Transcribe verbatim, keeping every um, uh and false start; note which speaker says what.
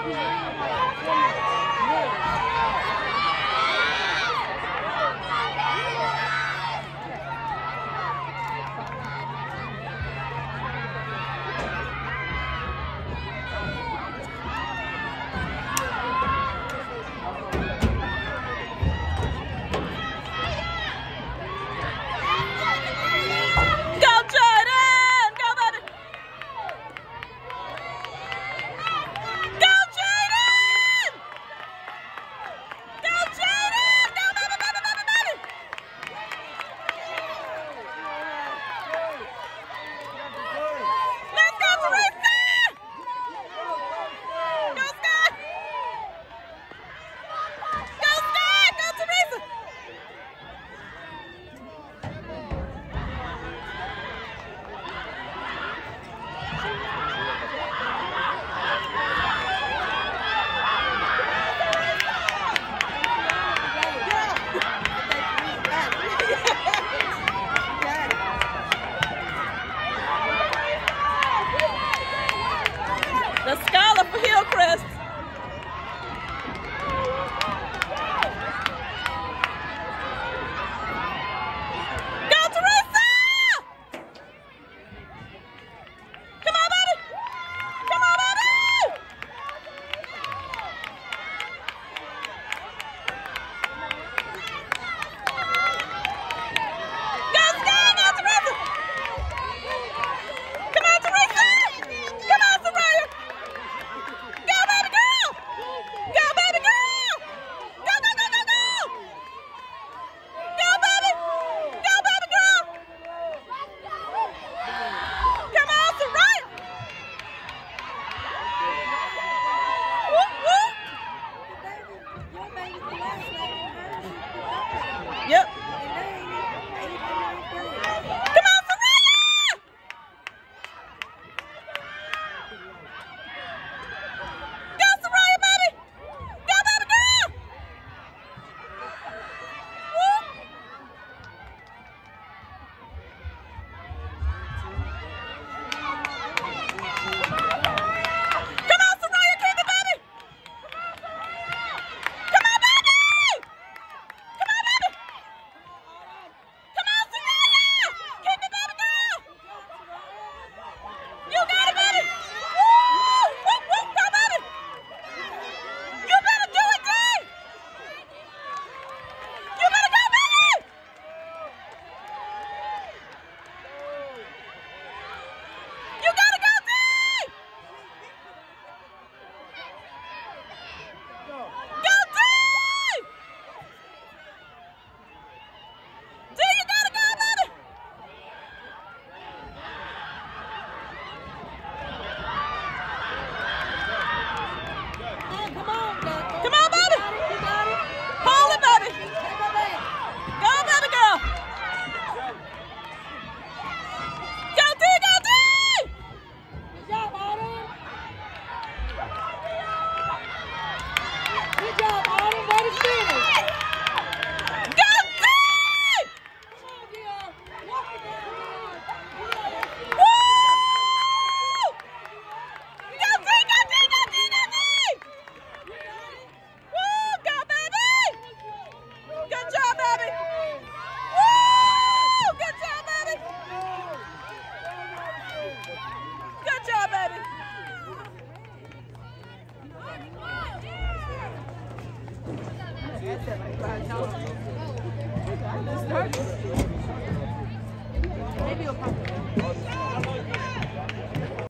Speaker 1: The scholar for Hillcrest. Go, Teresa! Come on, baby! Come on, baby! Go, Sky! Go, Teresa! Come on, Teresa! Come on, Soraya! Go, baby girl! Go, baby girl! Go, go, go, go, go! Go, baby! Go, baby girl! Come on, Soraya! Whoop, whoop! Yep. Come on, Soraya! Go, Soraya, baby! Go, baby girl! Whoop! Come on, Soraya, keep it, baby! Come on, baby! Come on, baby! Come on, Soraya! Keep it, baby girl! You got it, baby! Woo! Whoop, whoop, go, baby! You better do it, D! You better go, baby! You gotta go, D! Go, D! D, you gotta go, baby!
Speaker 2: Come on,
Speaker 1: Come on, baby! Hold it, baby! Go, baby girl! Go, D! Go, D!
Speaker 2: Good job, Autumn. Good job, Autumn. Way to finish.
Speaker 1: Go, D!
Speaker 2: Come on, Dion. Walk it down, Dion.
Speaker 1: Woo! Go, D! Go, D! Go, D! Go, D! Woo! Go, baby! Good job, baby! Woo! Good job, baby! Good job, baby!
Speaker 2: Maybe you'll pop it.